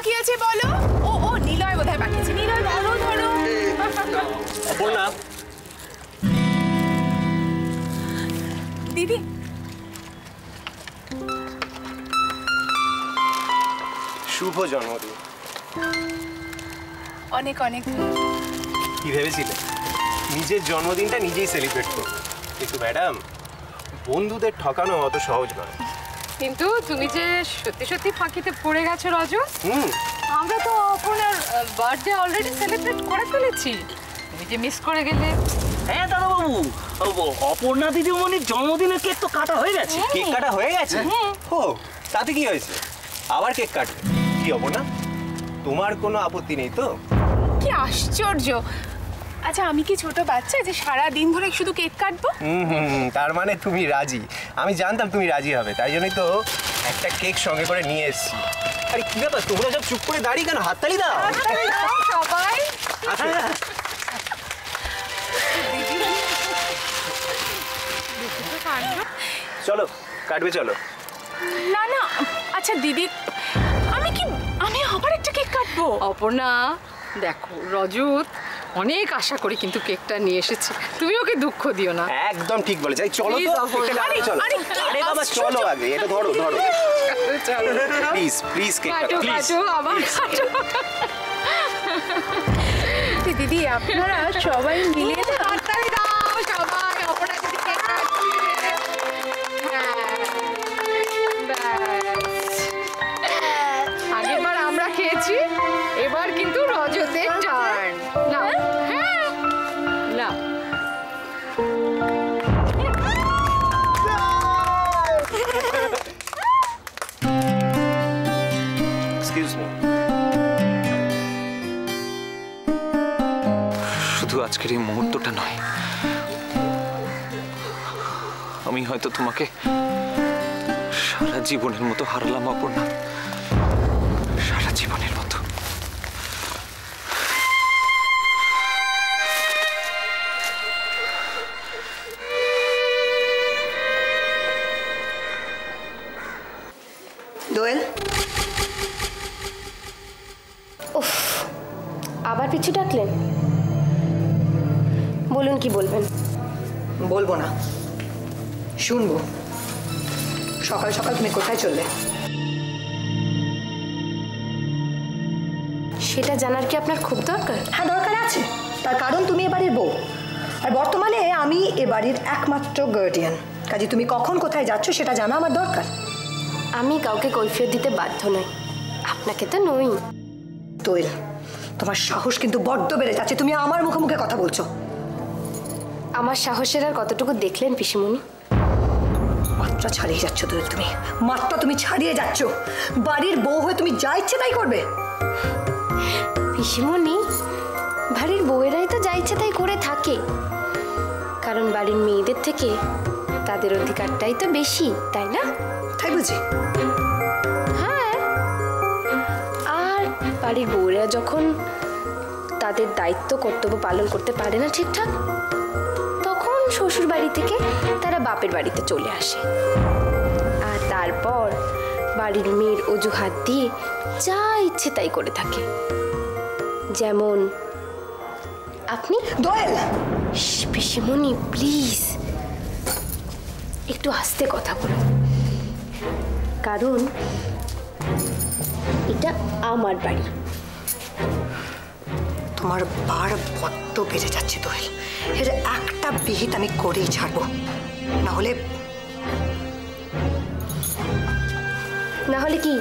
বাকি আছে বলো? ও ও নিলয় বোধহয় বাকি আছে। নিলয় ধরো ধরো। অপর্ণা দিদি শুভ জন্মদিন। অনেক অনেক। কি ভেবেছিলে নিজের জন্মদিনটা নিজেই সেলিব্রেট করো, কিন্তু ম্যাডাম বন্ধুদের ঠকানো অত সহজ নয়। কিন্তু তুমি যে সত্যি সত্যি ফাঁকিতে পড়ে গেছো রজ। আমরা তো অপর্ণার বার্থডে অলরেডি সেলিব্রেট করে ফেলেছি, তুমি যে মিস করে গেলে। হ্যাঁ দাদাবাবু, অপর্ণা দিদিমণির জন্মদিনের কেক তো কাটা হয়ে গেছে। কেক কাটা হয়ে গেছে? ও তাতে কি হয়েছে, আবার কেক কাটবে কি অপর্ণা? তোমার কোনো আপত্তি নেই তো? কি আশ্চর্য! আচ্ছা আমি কি ছোট বাচ্চা যে সারা দিন ধরে শুধু কেক কাটবো? তার মানে তুমি রাজি। আমি জানতাম তুমি রাজি হবে, তাই জন্যই তো একটা কেক সঙ্গে করে নিয়ে এসেছি। আরে কি ব্যাপার, তোমরা সব চুপ করে দাঁড়িয়ে কেন? হাততালি দাও সবাই। চলো কাটবে চলো। না না আচ্ছা দিদি আমি আবার একটা কেক কাটবো? অপর্ণা দেখো, রজত অনেক আশা করি কিন্তু কেকটা নিয়ে এসেছে, তুমি ওকে দুঃখ দিও না। একদম ঠিক বলেছে। চলো তো চলো। আরে বাবা চলো আগে, এটা ধরো ধরো প্লিজ প্লিজ কেকটা প্লিজ। দিদি আপনারা সবাই মিলে হাততালি দাও সবাই, অপর্ণা দিদি কেক কাটছে। আগেরবার আমরা খেয়েছি, এবার কিন্তু রজতের টার্ন। নাও। হ্যাঁ নাও। Excuse me. শুধু আজকের এই মুহূর্তটা নয়, আমি হয়তো তোমাকে সারা জীবনের মতো হারালাম অপর্ণা, সারা জীবনের মতো। দোয়েল, উফ, আবার পিছু ডাকলেন? বলুন কি বলবেন? বলবো না, শুনবো। সকাল সকাল তুমি কোথায় চললে? সেটা জানার কি আপনার খুব দরকার? হ্যাঁ দরকার আছে, তার কারণ তুমি এবারের বউ, আর বর্তমানে আমি এ বাড়ির একমাত্র গার্ডিয়ান। কাজে তুমি কখন কোথায় যাচ্ছ সেটা জানা আমার দরকার। আমি কাউকে কৈফিয়ত দিতে বাধ্য নই, আপনাকে তো নই। দোয়েল, তোমার সাহস কিন্তু বড্ড বেড়ে যাচ্ছে, তুমি আমার মুখে মুখে কথা বলছো। আমার সাহসের আর কতটুকু দেখলেন পিসিমণি? মাত্রা ছাড়িয়ে যাচ্ছ দোয়েল, তুমি মাত্রা তুমি ছাড়িয়ে যাচ্ছ। বাড়ির বউ হয়ে তুমি যা ইচ্ছে তাই করবে। পিসিমণি, বাড়ির বউয়েরাই তো যা ইচ্ছে তাই করে থাকে, কারণ বাড়ির মেয়েদের থেকে তাদের অধিকারটাই তো বেশি, তাই না? তাই বুঝি? হ্যাঁ, আর বাড়ির বউয়েরা যখন তাদের দায়িত্ব কর্তব্য পালন করতে পারে না ঠিকঠাক, তখন শ্বশুর বাড়ি থেকে তারা বাপের বাড়িতে চলে আসে, আর তারপর বাড়ির মেয়ের অজুহাত দিয়ে যা ইচ্ছে তাই করে থাকে। যেমন আপনি। দোয়েল, পিসিমণি প্লিজ একটু আস্তে কথা বলুন, কারণ এটা আমার বাড়ি। তোমার বার বড্ড বেড়ে যাচ্ছে দোয়েল, এর একটা বিহিত আমি করেই ছাড়বো, না হলে কি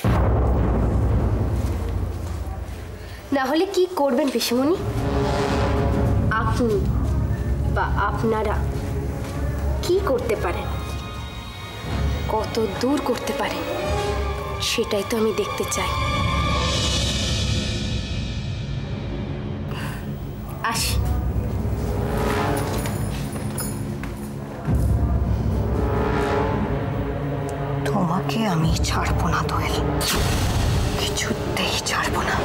না হলে কি করবেন পিসিমণি? আপনি বা আপনারা কি করতে পারেন, কত দূর করতে পারেন, সেটাই তো আমি দেখতে চাই। আসি। তোমাকে আমি ছাড়বো না দোয়েল, কিছুতেই ছাড়বো না।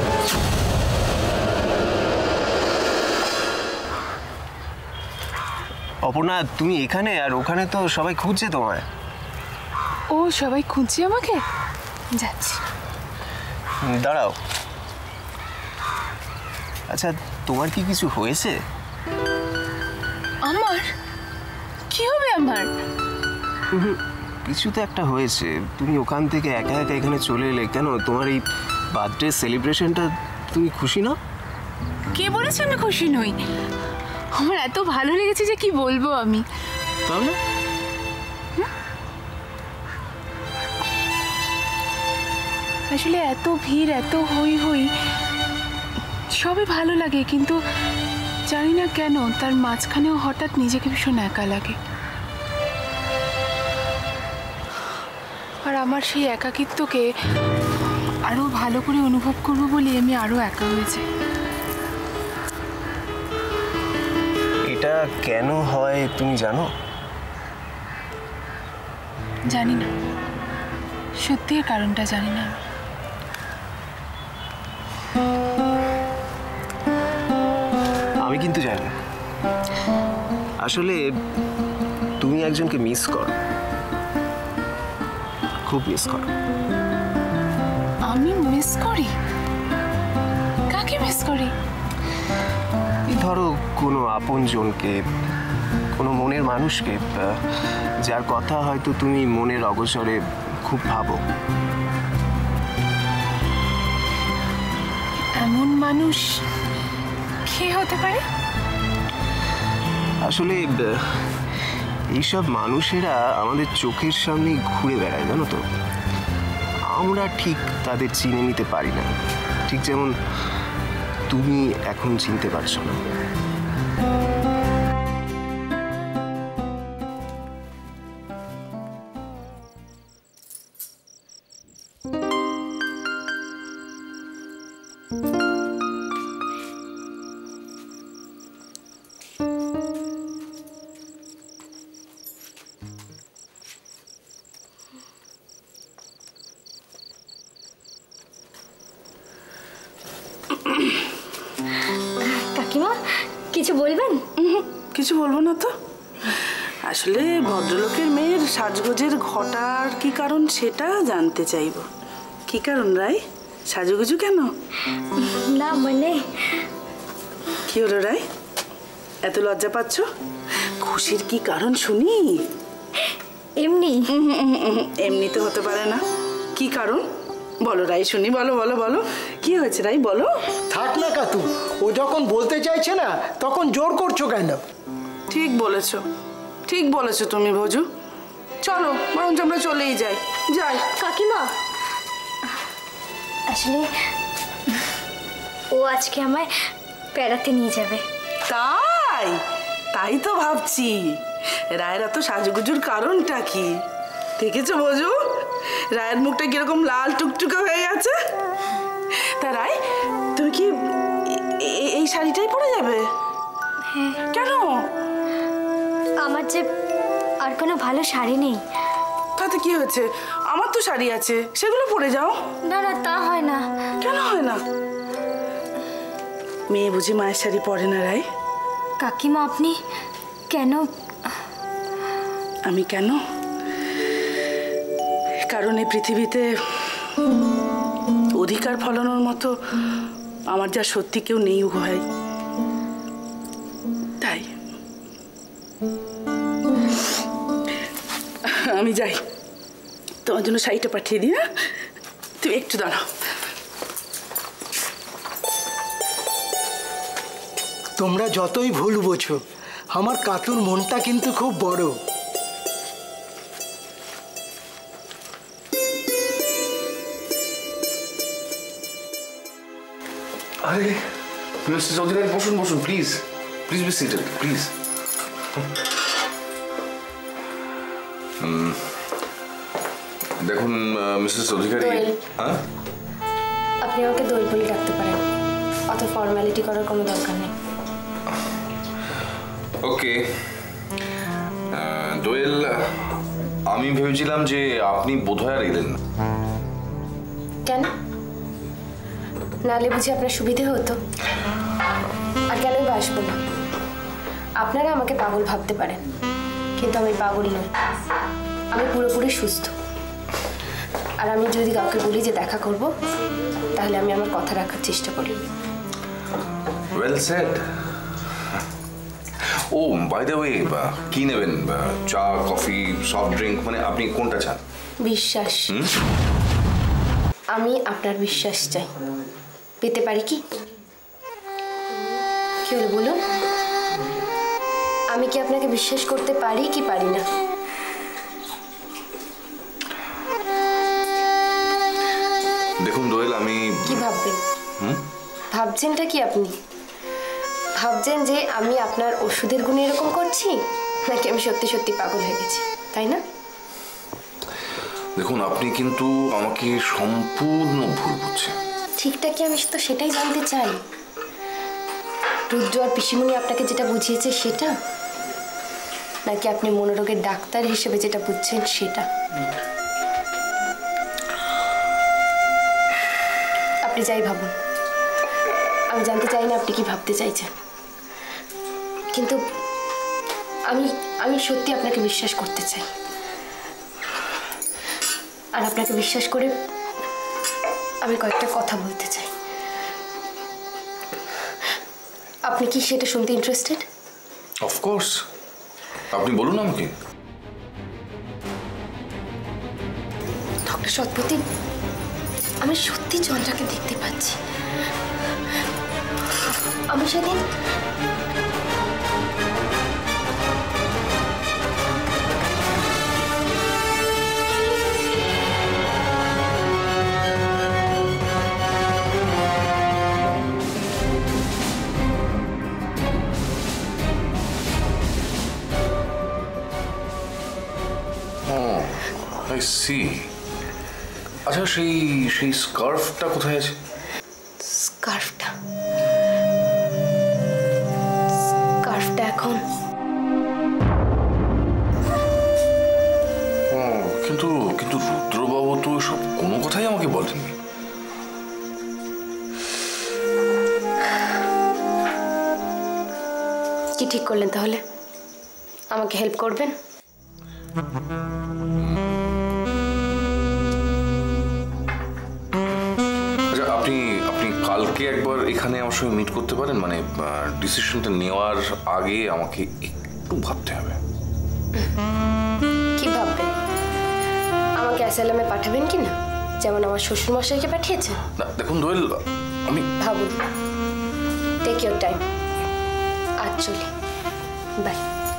অপর্ণা তুমি এখানে, আর ওখানে তো সবাই খুঁজছে তোমায়। ও সবাই খুঁজছে আমাকে? যাচ্ছি। দাঁড়াও, আচ্ছা তোমার কি কিছু হয়েছে? আমার কি হবে? আমার কিছু তো একটা হয়েছে। তুমি ওখান থেকে একা একা এখানে চলে এলে কেন? তোমার এই বার্থডে সেলিব্রেশনটা, তুমি খুশি না? কে বলেছে আমি খুশি নই? আমার এত ভালো লেগেছে যে কি বলবো আমি। তাহলে আসলে এত ভিড়, এত হই হই, সবই ভালো লাগে, কিন্তু জানি না কেন তার মাঝখানেও হঠাৎ নিজেকে ভীষণ একা লাগে। আর আমার সেই একাকিত্বকে আরো ভালো করে অনুভব করবো বলে আমি আরো একা হয়ে যাই। এটা কেন হয় তুমি জানো? জানি না, সত্যি এর কারণটা জানি না। আমি কিন্তু জানি। আসলে তুমি একজনকে মিস করো, খুব মিস করো। আমি মিস করি? কাকে মিস করি? ধরো কোনো আপনজনকে, কোনো মনের মানুষকে, যার কথা হয়তো তুমি মনের অগোচরে খুব ভাবো। এমন মানুষ কে হতে পারে? আসলে এইসব মানুষেরা আমাদের চোখের সামনে ঘুরে বেড়ায়, জানো তো। আমরা ঠিক তাদের চিনে নিতে পারি না, ঠিক যেমন তুমি এখন চিনতে পারছো না। কাকিমা কিছু বলবেন? কিছু বলবো না তো। আসলে ভদ্রলোকের মেয়ের সাজগোজের ঘটার কি কারণ সেটা জানতে চাইব। কি কারণ রাই? সাজুগুজু কেন? না মানে কি হলো রাই, এত লজ্জা পাচ্ছ? খুশির কি কারণ শুনি? এমনি। এমনি তো হতে পারে না। কি কারণ বলো রাই, শুনি। বলো বলো বলো, কি হয়েছে রাই, বলো। থাক না কাতু, ও যখন বলতে চাইছে না তখন জোর করছো কেন? ঠিক বলেছো, ঠিক বলেছো তুমি ভজু। চলো বরঞ্চ আমরা চলেই যাই। যাই। কাকিমা আসলে ও আজকে আমায় বেড়াতে নিয়ে যাবে। তাই? তাই তো ভাবছি রায়ের এত সাজুগুজুর কারণটা কি। দেখেছো ভজু, রায়ের মুখটা কিরকম লাল টুকটুকে হয়ে গেছে। তা রায়, তুমি কি এই শাড়িটাই পরে যাবে? হ্যাঁ। কেন? আমার যে আর কোনো ভালো শাড়ি নেই। তাতে কি হয়েছে, আমার তো শাড়ি আছে, সেগুলো পরে যাও। না না, তা হয় না। কেন হয় না? মেয়ে বুঝি মায়ের শাড়ি পরে না রায়? কাকিমা আপনি কেন? আমি কেন? কারণ এই পৃথিবীতে অধিকার ফলানোর মতো আমার যা সত্যি কেউ নেই ভাই, তাই আমি যাই। তোমার জন্য শাড়িটা পাঠিয়ে দিই। হ্যাঁ, তুমি একটু দাঁড়াও। তোমরা যতই ভুল বোঝো, আমার কাতুর মনটা কিন্তু খুব বড়। আরে মিস্টার চৌধুরী, বসুন বসুন, please please be seated, please. দেখুন মিস্টার চৌধুরী। হ্যাঁ, আপনি আমাকে দোল বলে ডাকতে পারেন, অত ফর্মালিটি করার কোনো দরকার নেই। ওকে দোয়েল, আমি ভেবেছিলাম যে আপনি বোধহয় আর এলেন না। কেন? নালে বুঝি আপনার সুবিধে হতো? আর কেনই বা আসবো না? আপনারা আমাকে পাগল ভাবতে পারেন, কিন্তু আমি পাগল নই, আমি পুরোপুরি সুস্থ। আর আমি যদি কাউকে বলি যে দেখা করব, তাহলে আমি আমার কথা রাখার চেষ্টা করি। Well said. ও বাই দ্য ওয়ে, কি নেবেন? চা, কফি, সফট ড্রিঙ্ক, মানে আপনি কোনটা চান? বিশ্বাস। আমি আপনার বিশ্বাস চাই। পেতে পারি কি? কি হলো বলুন? আমি কি আপনাকে বিশ্বাস করতে পারি কি পারি না? দেখুন দোয়েল, আমি কি ভাববেন? ভাবছেনটা কি আপনি? ভাবছেন যে আমি আপনার ওষুধের গুণে এরকম করছি, নাকি আমি সত্যি সত্যি পাগল হয়ে গেছি, তাই না? দেখুন, আপনি কিন্তু আমাকে সম্পূর্ণ ভুল বুঝছেন। ঠিকটা কি? আমি তো সেটাই জানতে চাই। রুদ্র আর পিসিমণি আপনাকে যেটা বুঝিয়েছে সেটা, নাকি আপনি মনোরোগের ডাক্তার হিসেবে যেটা বুঝছেন সেটা? আপনি যাই ভাবুন, আমি জানতে চাই না আপনি কি ভাবতে চাইছেন, কিন্তু আমি সত্যি আপনাকে বিশ্বাস করতে চাই। আর আপনাকে বিশ্বাস করে আমি কয়েকটা কথা বলতে চাই। আপনি কি সেটা শুনতে ইন্টারেস্টেড? অফকোর্স, আপনি বলুন আমাকে। ডক্টর সৎপতি, আমি সত্যি চন্দ্রাকে দেখতে পাচ্ছি। আমি সেদিন আই সি। আচ্ছা, সেই স্কার্ফটা কোথায় আছে? স্কার্ফটা এখন কিন্তু রুদ্রবাবু তো সব কোনো কথাই আমাকে বলেননি। কি ঠিক করলেন তাহলে? আমাকে হেল্প করবেন? আচ্ছা, আপনি কালকে একবার এখানে আমার সঙ্গে মিট করতে পারেন? মানে ডিসিশনটা নেওয়ার আগে আমাকে একটু ভাবতে হবে। কি ভাববেন? আমাকে অ্যাসাইলামে পাঠাবেন কি না, যেমন আমার শ্বশুরমশাইকে পাঠিয়েছেন? না দেখুন দোয়েল, আমি ভাবুন। Take your time. আজ চলি, বাই।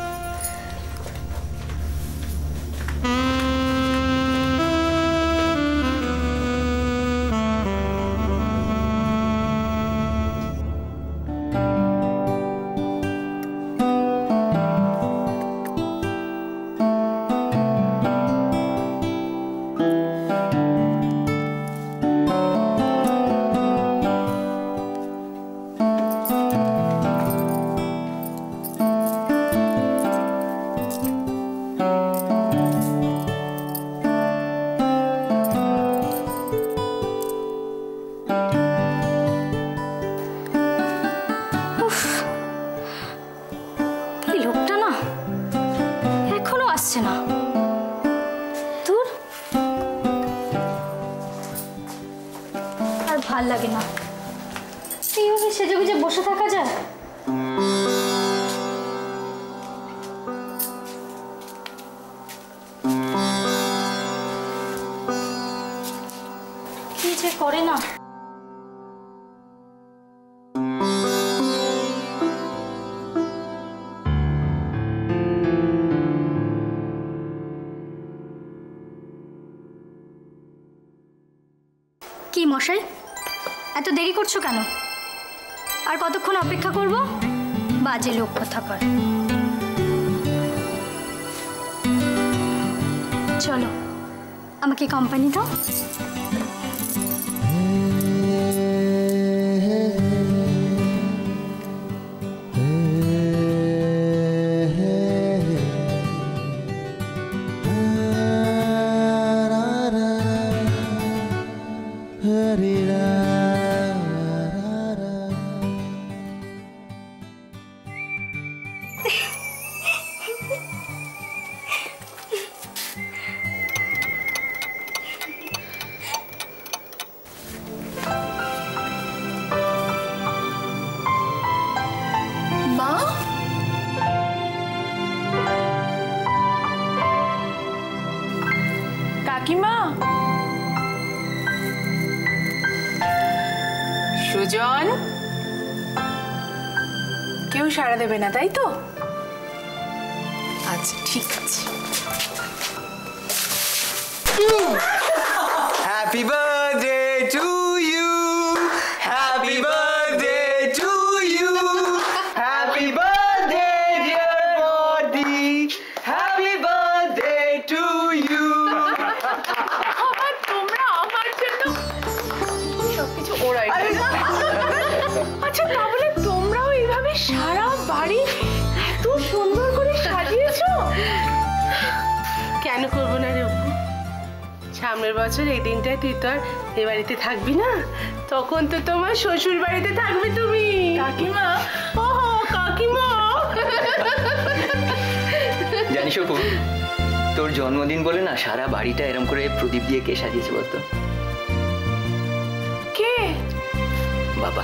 ভাল লাগে না, এইভাবে সেজে গুজে বসে থাকা যায়? কি যে করে না। কি মশাই, এত দেরি করছো কেন? আর কতক্ষণ অপেক্ষা করব? বাজে লোক কোথাকার। চলো, আমাকে কোম্পানি দাও। কাকিমা, সুজন, কেউ সাড়া দেবে না তাই তো? আচ্ছা ঠিক আছে। Happy birthday to you. Happy birthday to you. Happy birthday dear body. Happy birthday to you. আমার তোমরা আমার জন্য সবকিছু ওরাই। আচ্ছা তাহলে তোমরাও এইভাবে সারা বাড়ি এত সুন্দর করে সাজিয়েছো? কেন করবো না রে অপু? সামনের বছর এই দিনটায় তুই তো আর এ বাড়িতে থাকবি না, তখন তো তোমার শ্বশুর বাড়িতে থাকবে তুমি। কাকিমা, ও কাকিমা, জানিস অপু, তোর জন্মদিন বলে না সারা বাড়িটা এরম করে প্রদীপ দিয়ে কে সাজিয়েছে বলতো? কে? বাবা।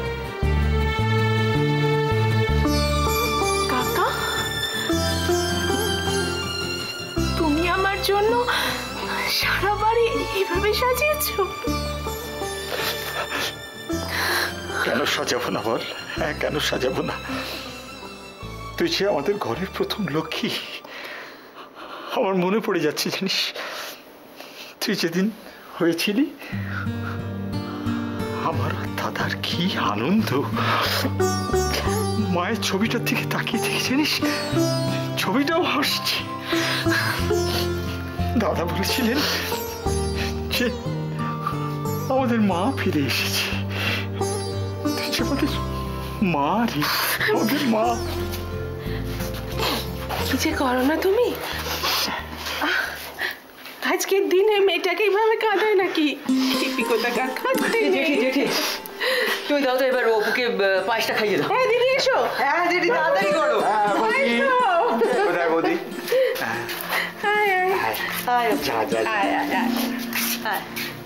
কাকা, তুমি আমার জন্য সারা বাড়ি এইভাবে সাজিয়েছো? কেন সাজাবো না বল? হ্যাঁ, কেন সাজাবো না? তুই যে আমাদের ঘরের প্রথম লক্ষ্মী। আমার মনে পড়ে যাচ্ছে জানিস, তুই যেদিন হয়েছিলি আমার দাদার কি আনন্দ। মায়ের ছবিটার দিকে তাকিয়ে থেকে জানিস ছবিটাও হাসছে। দাদা বলেছিলেন যে আমাদের মা ফিরে এসেছে। আমাদের মা রে, আমাদের মা। কি যে করো না তুমি? আজকের দিনে মেয়েটাকে এইভাবে কাঁদায় নাকি? তুই দাও তো এবার অপুকে পায়েসটা খাইয়ে দাও। হ্যাঁ দিদি এসো। হ্যাঁ দিদি তাড়াতাড়ি করো। কোথায় বৌদি? আয় আয় আয় যা যা আয় আয় আয় আয়।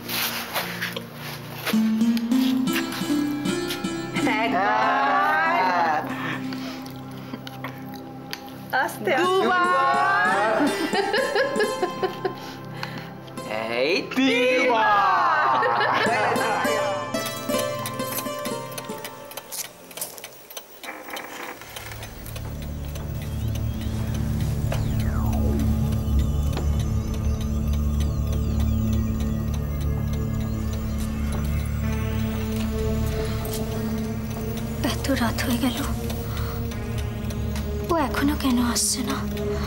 আস্তে দুবার। এই তিনবার। এত রাত হয়ে গেল, ও এখনো কেন আসছে না?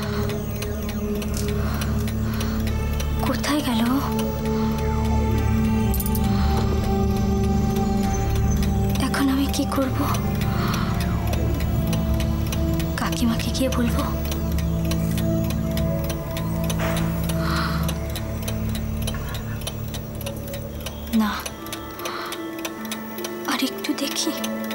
কোথায় গেল? এখন আমি কি করব? কাকিমাকে গিয়ে বলবো? না, আর একটু দেখি।